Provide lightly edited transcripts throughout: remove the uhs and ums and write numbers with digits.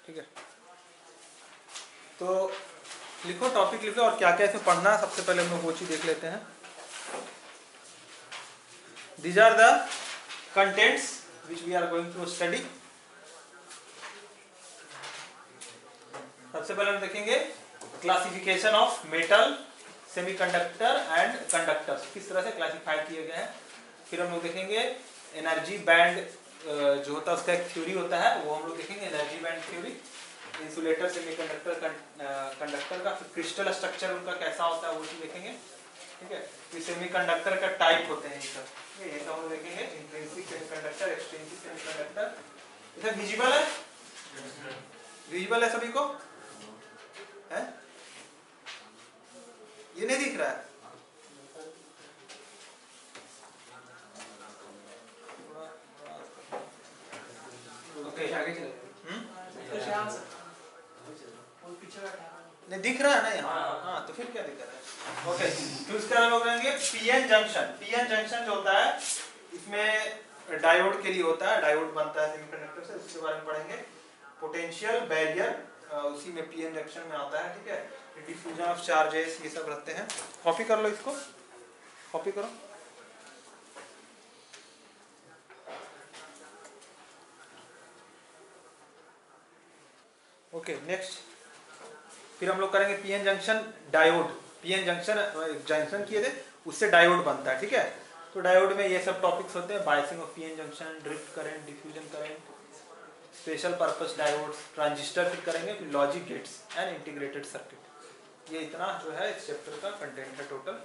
ठीक है, तो लिखो, टॉपिक लिखो और क्या क्या इसमें पढ़ना है। सबसे पहले हम लोग वो चीज देख लेते हैं। These are the contents which we are going to study. सबसे पहले हम देखेंगे classification of metal, semiconductor and conductors, किस तरह से क्लासिफाई किए गए हैं। फिर हम लोग देखेंगे एनर्जी बैंड जो होता है उसका एक थ्योरी होता है, वो हम लोग देखेंगे, energy band theory. Insulator, semiconductor, conductor का फिर क्रिस्टल स्ट्रक्चर उनका कैसा होता है वो चीज देखेंगे। ठीक है, फिर सेमीकंडक्टर का टाइप होते हैं ये सब हम देखेंगे। Intrinsic semiconductor, extrinsic semiconductor. इधर विजिबल है, विजिबल है सभी को है? ये नहीं दिख रहा है? ओके, आगे चले। नहीं दिख रहा है ना यहाँ? हाँ, तो फिर क्या दिक्कत है? ओके, फिर उसके बाद लोग रहेंगे पीएन जंक्शन। पीएन जंक्शन जो होता है इसमें डायोड के लिए होता है, डायोड बनता है सेमीकंडक्टर से, उसके बारे में पढ़ेंगे। पोटेंशियल बैरियर उसी में पीएन जंक्शन में आता है। ठीक है, डिफ्यूजन ऑफ चार्जेस ये सब रहते हैं। कॉपी कर लो, इसको कॉपी करो। ओके, नेक्स्ट फिर हम लोग करेंगे PN junction diode. PN junction किए थे उससे डायोड बनता है। ठीक है, तो डायोड में ये सब टॉपिक्स होते हैं, biasing of PN junction, drift current, diffusion current, special purpose diodes, transistor फिर करेंगे, फिर logic gates and integrated circuit. ये इतना जो है इस चैप्टर का कंटेंट है टोटल।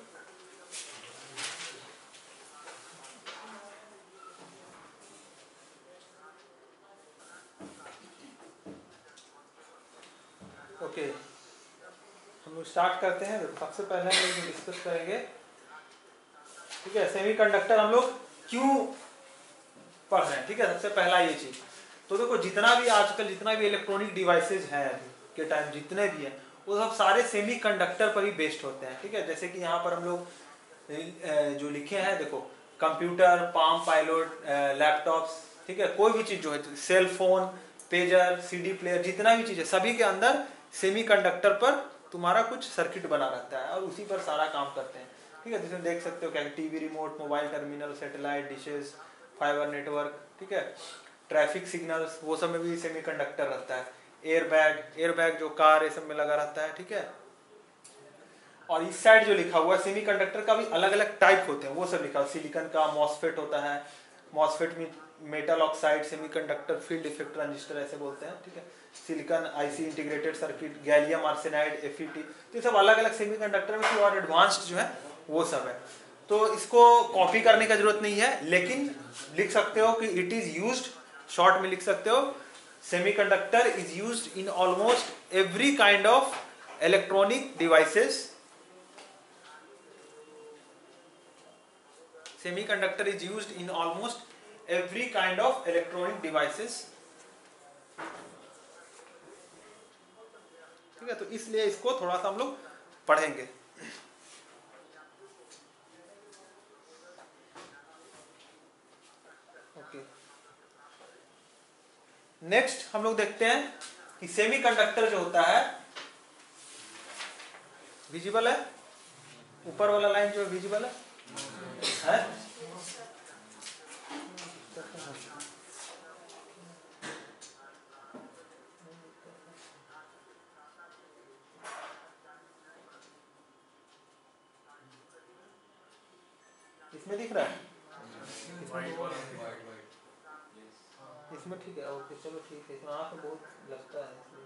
ओके, हम लोग स्टार्ट करते हैं। सबसे पहले हम लोग डिस्कस करेंगे, ठीक है, सेमीकंडक्टर हम लोग क्यों पढ़ रहे हैं। ठीक है, सबसे पहला ये चीज तो देखो, जितना भी आजकल जितना भी इलेक्ट्रॉनिक डिवाइसेज हैं अभी के टाइम, जितने भी हैं वो सब सारे सेमीकंडक्टर पर ही बेस्ड होते हैं। ठीक है, जैसे कि यहाँ पर हम लोग जो लिखे हैं देखो, कंप्यूटर, पाम पायलट, लैपटॉप्स, ठीक है, कोई भी चीज जो है, cell phone, pager, CD player, जितना भी चीज है सभी के अंदर सेमीकंडक्टर पर तुम्हारा कुछ सर्किट बना रहता है और उसी पर सारा काम करते हैं। ठीक है, जिसमें देख सकते हो क्या, TV remote, mobile terminal, satellite dishes, fibre network, ठीक है, ट्रैफिक सिग्नल्स, वो सब में भी सेमीकंडक्टर रहता है। एयरबैग जो कार ये सब में लगा रहता है। ठीक है, और इस साइड जो लिखा हुआ है सेमीकंडक्टर का भी अलग अलग टाइप होते हैं, वो सब लिखा हुआ। सिलिकॉन का मॉसफेट होता है, मॉसफेट में metal oxide, semiconductor field effect transistor ऐसे बोलते हैं। ठीक है, silicon IC, integrated circuit, gallium arsenide, FET, तो ये सब अलग अलग सेमीकंडक्टर में और एडवांस्ड जो है वो सब है। तो इसको कॉपी करने का जरूरत नहीं है, लेकिन लिख सकते हो कि इट इज यूज्ड, शॉर्ट में लिख सकते हो, semiconductor is used in almost every kind of electronic devices. Semiconductor is used in almost every kind of electronic devices. ठीक है, तो इसलिए इसको थोड़ा सा हम लोग पढ़ेंगे। ओके, नेक्स्ट हम लोग देखते हैं कि सेमीकंडक्टर जो होता है, विजिबल है, ऊपर वाला लाइन जो है विजिबल है? इसमें दिख रहा है? इसमें ठीक है, ओके चलो ठीक है, इसमें आँख में बहुत लगता है इसलिए।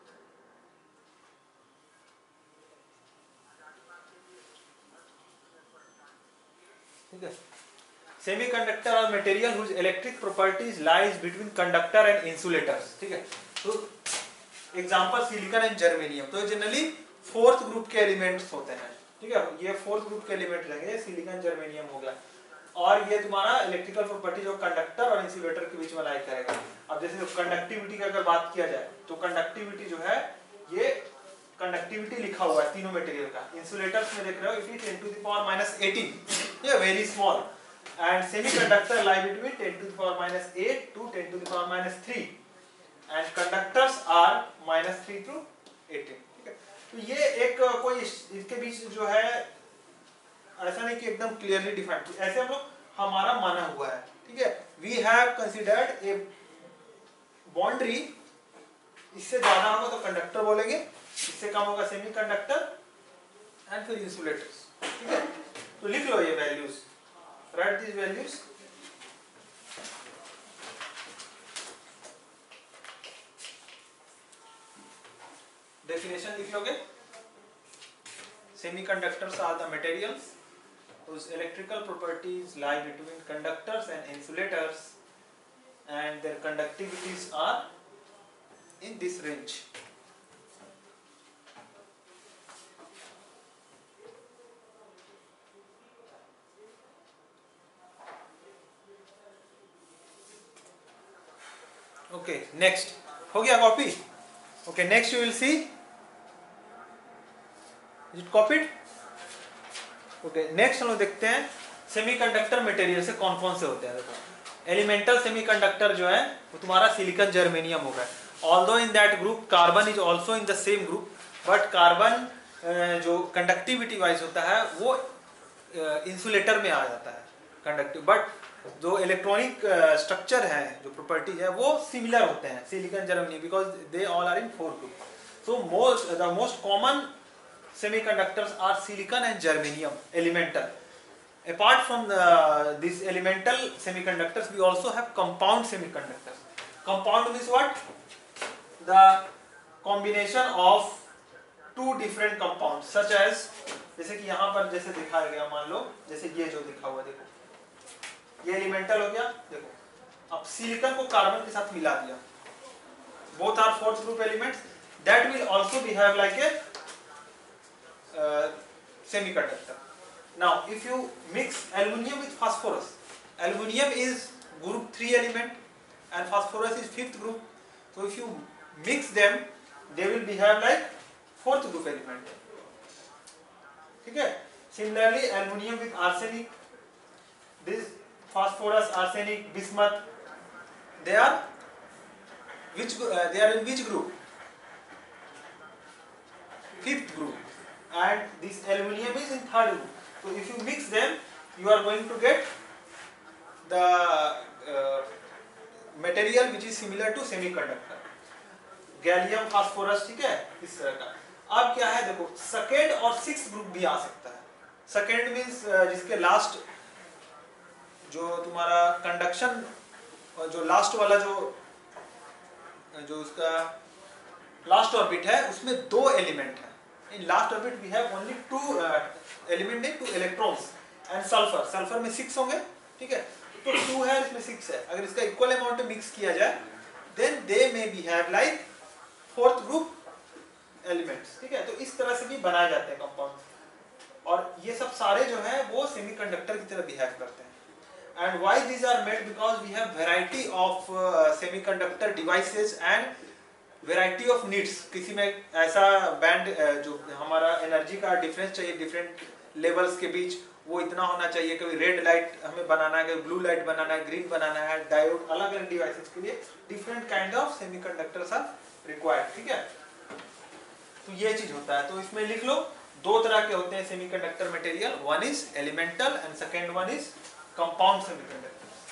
ठीक है, सेमीकंडक्टर और material whose electric properties lies between conductor and insulators. ठीक है, तो एग्जांपल सिलिकॉन एंड जर्मेनियम, तो जनरली फोर्थ ग्रुप के एलिमेंट्स होते हैं। ठीक है, ये फोर्थ ग्रुप के एलिमेंट रहेंगे, सिलिकॉन जर्मेनियम हो गया। और ये तुम्हारा इलेक्ट्रिकल प्रॉपर्टी जो कंडक्टर और इंसुलेटर के बीच में लाई करेगा। अब जैसे कंडक्टिविटी की अगर बात किया जाए तो कंडक्टिविटी जो है, ये कंडक्टिविटी लिखा हुआ है तीनों मटेरियल का। इंसुलेटर्स में देख रहे हो, if it 10 to the power -18, ये very small, and semiconductor lie between 10 to the power -8 to 10 to the power -3। And conductors are -3 to 18, ठीक है। तो ये एक कोई इसके बीच जो है ऐसा नहीं कि एकदम क्लियरली डिफाइंड, ऐसे हम लोग हमारा माना हुआ है, ठीक है। We have considered a boundary, इससे ज्यादा होगा तो कंडक्टर बोलेंगे, इससे कम होगा सेमीकंडक्टर एंड फिर इंसुलेटर्स, ठीक है। तो लिख लो ये values, write this values. Definition लिख लोगे, semiconductors are the materials whose electrical properties lie between conductors and insulators and their conductivities are in this range. Okay, next हो गया copy? Okay, next you will see, is it copied? Okay, next हम लोग देखते हैं semiconductor material से कौन कौन से होते हैं। देखो एलिमेंटल सेमीकंडक्टर जो है वो तुम्हारा सिलिकॉन जर्मेनियम होगा, although in that group carbon is also in the same group, but carbon जो कंडक्टिविटी वाइज होता है वो इंसुलेटर में आ जाता है कंडक्टिव, बट जो इलेक्ट्रॉनिक स्ट्रक्चर है, जो प्रॉपर्टीज है वो सिमिलर होते हैं silicon germanium, because they all are in 4 group. So the most common semiconductors are silicon and germanium elemental. Apart from these elemental semiconductors, we also have compound semiconductors. Compound means what? The combination of two different compounds, such as जैसे कि यहाँ पर जैसे दिखाया गया, मान लो जैसे ये जो दिखा हुआ, देखो ये एलिमेंटल हो गया। देखो अब सिलिकॉन को कार्बन के साथ मिला दिया, both are 4th group elements, that will also behave like a semiconductor. Now if you mix aluminium with phosphorus, aluminium is group 3 element and phosphorus is 5th group, so if you mix them they will behave like 4th group element, ठीक है। Similarly aluminium with arsenic, this phosphorus, arsenic, bismuth, they are in which group? 5th group, and this aluminium is in 3rd group. So if you mix them you are going to get the material which is similar to semiconductor, gallium phosphorus, ठीक है, इस तरह का। अब क्या है, देखो second और 6th ग्रुप भी आ सकता है। सेकेंड मीन्स जिसके लास्ट जो तुम्हारा कंडक्शन, जो लास्ट वाला जो उसका लास्ट ऑर्बिट है उसमें 2 एलिमेंट है। In last orbit we have only 2 element, 2 electrons and sulfur में 6 होंगे, ठीक है। तो 2 है, इसमें 6 है, अगर इसका इक्वल अमाउंट मिक्स किया जाए then they may behave like 4th group elements, ठीक है। तो इस तरह से भी बनाए जाते हैं कंपाउंड, और ये सब सारे जो है वो सेमीकंडक्टर की तरह बिहेव करते हैं। and why these are made? because we have variety of semiconductor devices and variety of needs. किसी में ऐसा बैंड जो हमारा एनर्जी का डिफरेंस चाहिए डिफरेंट लेवल्स के बीच, वो इतना होना चाहिए, कभी रेड लाइट हमें बनाना है, कभी ब्लू लाइट बनाना है, ग्रीन बनाना है, डायोड, अलग अलग डिवाइसेस के लिए different kind of semiconductors are required, ठीक है। तो ये चीज होता है। तो इसमें लिख लो 2 तरह के होते हैं semiconductor material, one is elemental and second one is compound semiconductor.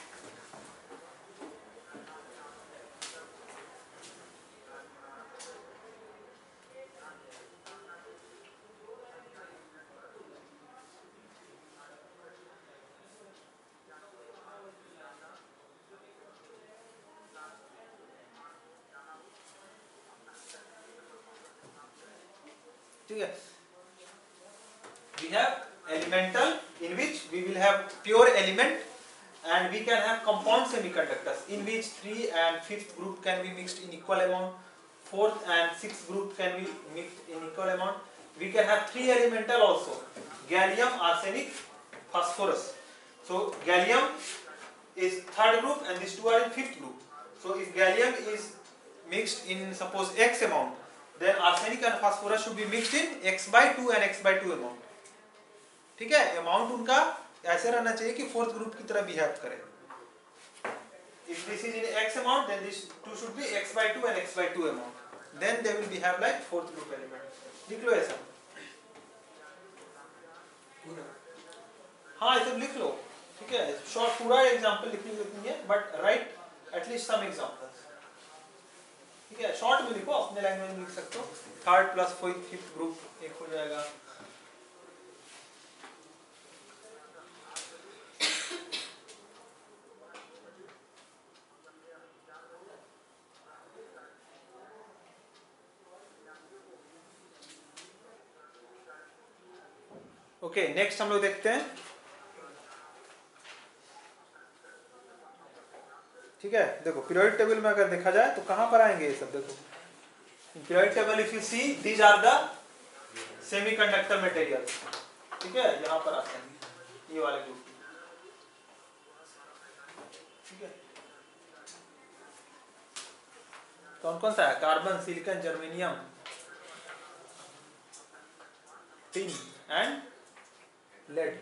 ठीक है, we have elemental in which we will have pure element, and we can have compound semiconductors in which 3 and 5th group can be mixed in equal amount, 4th and 6th group can be mixed in equal amount. We can have 3 elemental also, gallium, arsenic, phosphorus. So gallium is 3rd group and these 2 are in 5th group. So if gallium is mixed in suppose x amount, then arsenic and phosphorus should be mixed in x/2 and x/2 amount, ठीक है। Amount उनका ऐसे रहना चाहिए कि 4th group की तरह behave करे। If this is in x amount, then this 2 should be x by 2 and x by 2 amount. Then they will be have like fourth group element. लिख लो ऐसा. हाँ ये सब लिख लो, ठीक है. शॉर्ट पूरा एग्जाम्पल लिखनी है, but write at least some examples. ठीक है, शॉर्ट में लिखो, अपने लैंग्वेज में लिख सकते हो. थर्ड प्लस फिफ्थ ग्रुप एक हो जाएगा. ओके, नेक्स्ट हम लोग देखते हैं. ठीक है, देखो पीरियोडिक टेबल में अगर देखा जाए तो कहां पर आएंगे ये सब. देखो periodic table, if you see these are the semiconductor material. ठीक है, यहां पर आते हैं ये वाले ग्रुप. ठीक है, कौन कौन सा है? Carbon, silicon, germanium, tin and lead.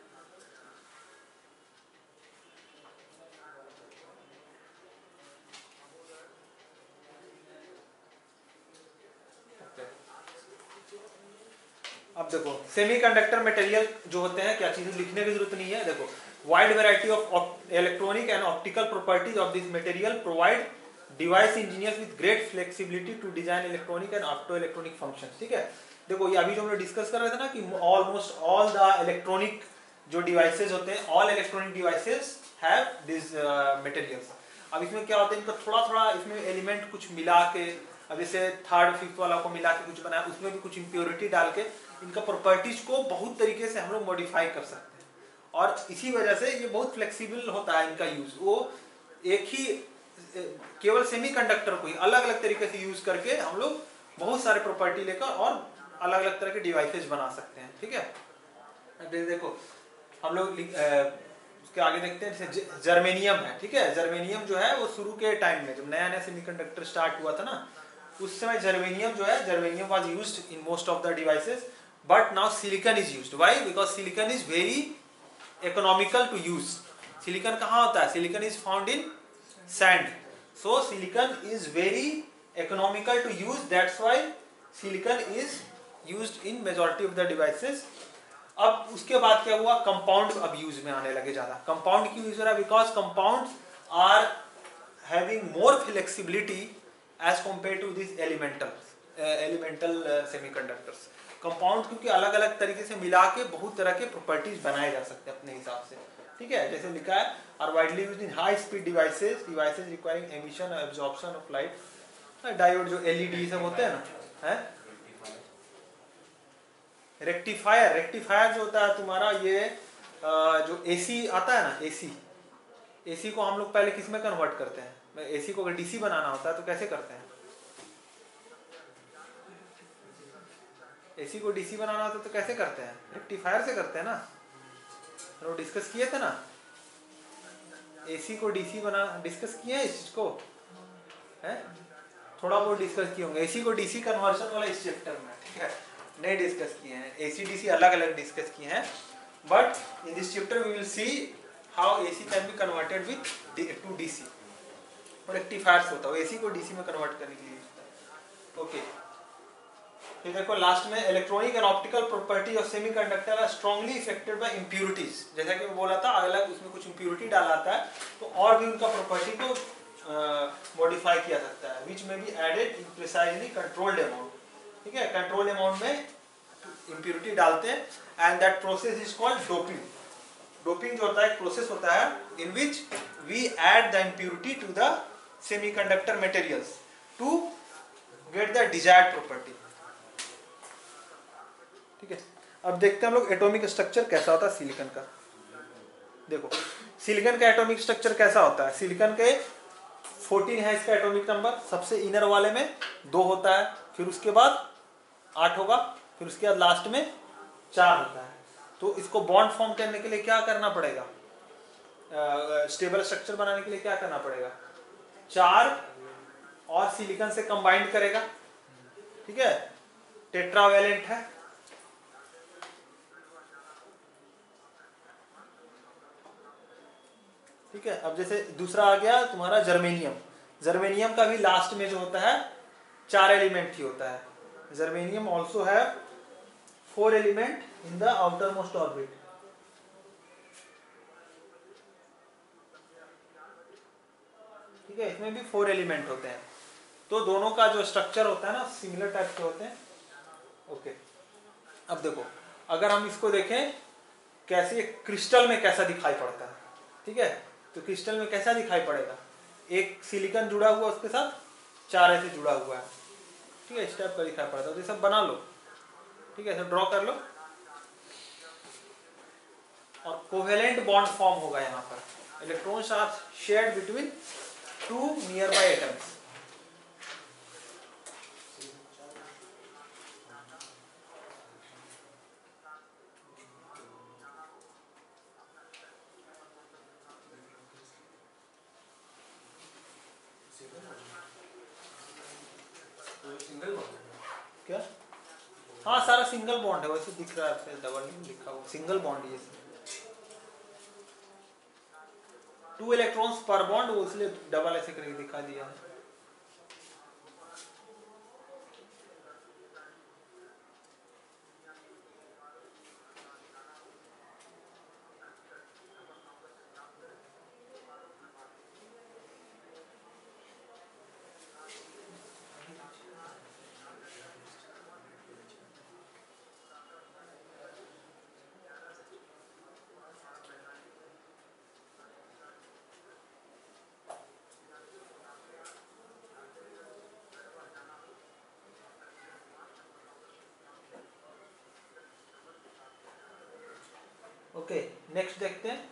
अब देखो सेमीकंडक्टर मटेरियल जो होते हैं, क्या चीजें लिखने की जरूरत नहीं है. देखो wide variety of electronic and optical properties of this material provide device engineers with great flexibility to design electronic and opto electronic functions. ठीक है, देखो ये अभी जो हम लोग डिस्कस कर रहे थे ना कि ऑलमोस्ट ऑल द इलेक्ट्रॉनिक जो डिवाइसेस होते हैं, all electronic devices have this materials. अब इसमें क्या होता है, इनको थोड़ा थोड़ा इसमें एलिमेंट कुछ मिला के, अब जैसे थर्ड फिफ्थ वाला को मिला के कुछ बनाया, उसमें भी कुछ इम्प्योरिटी डाल के इनका प्रॉपर्टीज को बहुत तरीके से हम लोग मॉडिफाई कर सकते हैं. और इसी वजह से ये बहुत फ्लेक्सिबल होता है इनका यूज. वो एक ही केवल सेमीकंडक्टर को ही अलग अलग तरीके से यूज करके हम लोग बहुत सारे प्रॉपर्टी लेकर और अलग अलग तरह के डिवाइसेस बना सकते हैं. ठीक है, देखो हम लोग उसके आगे देखते हैं. जैसे जर्मेनियम है. ठीक है, जर्मेनियम जो है वो शुरू के टाइम में जब नया नया सेमीकंडक्टर स्टार्ट हुआ था ना, उस समय जर्मेनियम जो है, germanium was used in most of the devices. But now silicon is used. Why? Because silicon is very economical to use. Silicon कहाँ होता है? Silicon is found in sand. So silicon is very economical to use. That's why silicon is used in majority of the devices. अब उसके बाद क्या हुआ? Compound अब use में आने लगे ज्यादा. कंपाउंड क्यों यूज हो रहा है? Because compounds are having more flexibility as compare to this elemental semiconductors. Compound क्योंकि अलग अलग तरीके से मिला के बहुत तरह के प्रॉपर्टीज बनाए जा सकते हैं अपने हिसाब से. ठीक है, जैसे लिखा है are widely used in high speed devices requiring emission और एब्जॉर्प्शन ऑफ लाइट. डायोड जो एलईडी सब होते हैं ना, है रेक्टिफायर जो होता है तुम्हारा, ये जो एसी आता है ना, एसी को हम लोग पहले किस में कन्वर्ट करते हैं? एसी को अगर डीसी बनाना होता है तो कैसे करते हैं? एसी को डीसी बनाना होता है तो कैसे करते हैं? रेक्टिफायर से करते हैं ना. तो डिस्कस किए थे ना, एसी को डीसी बना डिस्कस किए हैं इस चीज को, है थोड़ा बहुत डिस्कस किए होंगे. एसी को डीसी कन्वर्शन वाला इस चैप्टर में. ठीक है, नहीं डिस्कस किए हैं. एसी डीसी अलग अलग डिस्कस किए हैं. But in this chapter we will see how AC can be converted with to DC. और रेक्टिफायर्स होता है, एसी को डीसी में कन्वर्ट करने के लिए. ओके, फिर देखो लास्ट में electronic and optical property of semiconductor are strongly affected by impurities. जैसा कि मैं बोला था, अलग उसमें कुछ इंप्योरिटी डाला आता है तो और भी उनका प्रॉपर्टी को मॉडिफाई किया सकता है. विच में be added in precisely controlled amount. ठीक है, कंट्रोल्ड अमाउंट में इंप्योरिटी डालते हैं and that process is called doping. Doping जो होता है एक प्रोसेस होता है in which we add the impurity to the semiconductor materials to get the desired property. ठीक है, अब देखते हैं हम लोग एटॉमिक स्ट्रक्चर कैसा होता है सिलिकॉन का. देखो सिलिकॉन का एटॉमिक स्ट्रक्चर कैसा होता है? सिलिकॉन के 14 है इसका एटॉमिक नंबर. सबसे इनर वाले में 2 होता है, फिर उसके बाद 8 होगा, फिर उसके बाद लास्ट में 4 होता है. तो इसको बॉन्ड फॉर्म करने के लिए क्या करना पड़ेगा? स्टेबल स्ट्रक्चर बनाने के लिए क्या करना पड़ेगा? 4 और सिलिकॉन से कंबाइंड करेगा. ठीक है, टेट्रावैलेंट है. ठीक है। अब जैसे दूसरा आ गया तुम्हारा जर्मेनियम। जर्मेनियम का भी लास्ट में जो होता है 4 एलिमेंट ही होता है। जर्मेनियम ऑल्सो है 4 element in the outermost orbit. ठीक है, इसमें भी 4 एलिमेंट होते हैं। तो दोनों का जो स्ट्रक्चर होता है ना सिमिलर टाइप के होते हैं। ओके, अब देखो अगर हम इसको देखें कैसे क्रिस्टल में कैसा दिखाई पड़ता है। ठीक है, तो क्रिस्टल में कैसा दिखाई पड़ेगा, एक सिलिकॉन जुड़ा हुआ उसके साथ 4 ऐसे जुड़ा हुआ है। ठीक है, इस टाइप का दिखाई पड़ता है। तो ये सब बना लो। ठीक है, ऐसे ड्रॉ कर लो और कोवेलेंट बॉन्ड फॉर्म होगा यहाँ पर। Electrons are shared between 2 nearby atoms. क्या? हाँ, सारा सिंगल बॉन्ड है, वैसे दिख रहा है, डबल नहीं लिखा हुआ, सिंगल बॉन्ड ये 2 इलेक्ट्रॉन्स पर बॉन्ड, वो इसलिए डबल ऐसे करके दिखा दिया है। ओके, नेक्स्ट देखते हैं।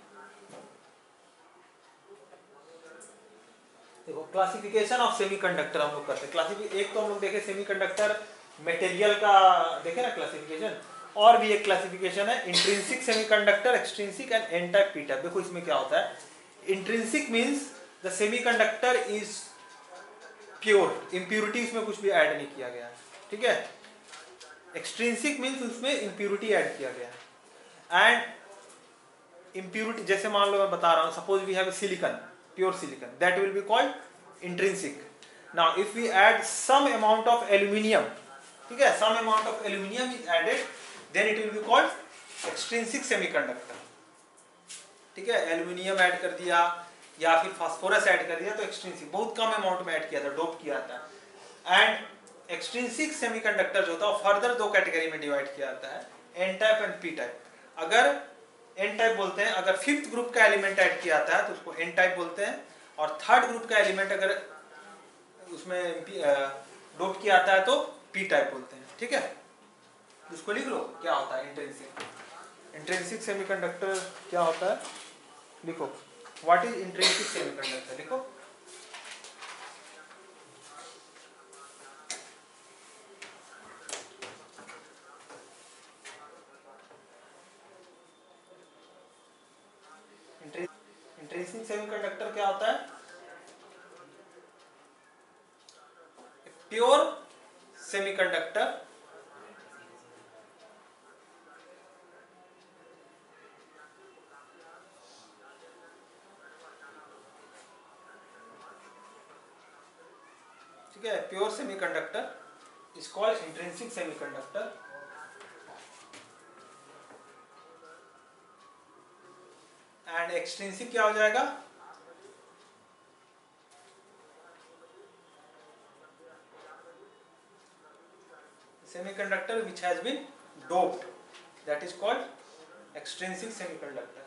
देखो क्लासिफिकेशन ऑफ सेमीकंडक्टर हम लोग करते हैं। एक तो हम लोग देखे सेमीकंडक्टर मटेरियल का देखे ना क्लासिफिकेशन, और भी एक क्लासिफिकेशन है intrinsic semiconductor, extrinsic and N type P type. देखो इसमें क्या होता है, intrinsic means the semiconductor is pure, impurity इसमें कुछ भी ऐड नहीं किया गया है। ठीक है, एक्सट्रिंसिक मींस उसमें इम्प्योरिटी ऐड किया गया है। एंड इम्प्योरिटी जैसे मान लो मैं बता रहा हूँ, suppose we have silicon, pure silicon, that will be called intrinsic. Now if we add some amount of aluminium, ठीक है, some amount of aluminium is added, then it will be called extrinsic semiconductor. ठीक है, aluminium add कर दिया या फिर phosphorus add कर दिया तो एक्सट्रिंसिक, बहुत कम अमाउंट में ऐड किया था, डोप किया था। एंड एक्सट्रिंसिक सेमीकंडक्टर जो होता है फर्दर 2 कैटेगरी में डिवाइड किया जाता है, N type and P type. अगर एन टाइप बोलते हैं अगर 5th ग्रुप का एलिमेंट ऐड किया जाता है तो उसको एन टाइप बोलते हैं, और 3rd ग्रुप का एलिमेंट अगर उसमें डोप किया जाता है तो पी टाइप बोलते हैं। ठीक है, इसको लिख लो क्या होता है इंट्रिंसिक। इंट्रिंसिक सेमीकंडक्टर क्या होता है, लिखो व्हाट इज इंट्रिंसिक सेमीकंडक्टर, लिखो। इंट्रिंसिक सेमीकंडक्टर क्या होता है, प्योर सेमीकंडक्टर ठीक है, pure semiconductor is called intrinsic semiconductor. And extrinsic क्या हो जाएगा, semiconductor which has been doped, that is called extrinsic semiconductor.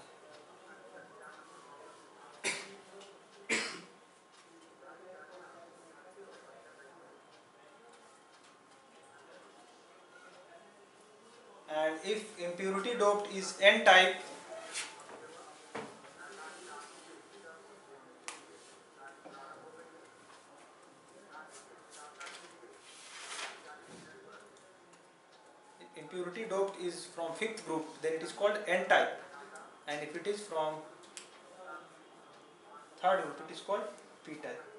And if impurity doped is n type, impurity doped is from 5th group, then it is called n type, and if it is from 3rd group it is called p type.